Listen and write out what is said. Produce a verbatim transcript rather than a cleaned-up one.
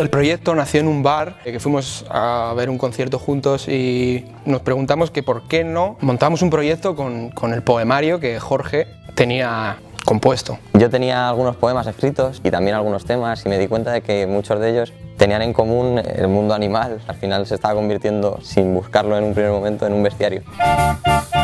El proyecto nació en un bar, que fuimos a ver un concierto juntos y nos preguntamos que por qué no montamos un proyecto con, con el poemario que Jorge tenía compuesto. Yo tenía algunos poemas escritos y también algunos temas y me di cuenta de que muchos de ellos tenían en común el mundo animal. Al final se estaba convirtiendo, sin buscarlo en un primer momento, en un bestiario.